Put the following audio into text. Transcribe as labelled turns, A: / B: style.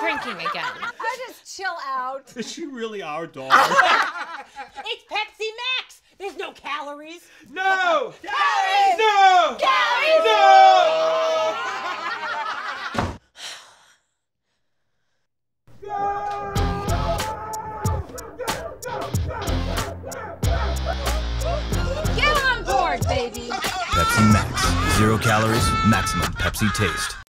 A: drinking again.
B: I just chill out.
C: Is she really our dog?
A: It's Pepsi Max. There's no calories.
C: No!
B: Calories!
C: No!
B: Calories!
C: No!
B: Get on board, baby.
D: Pepsi Max. 0 calories, maximum Pepsi taste.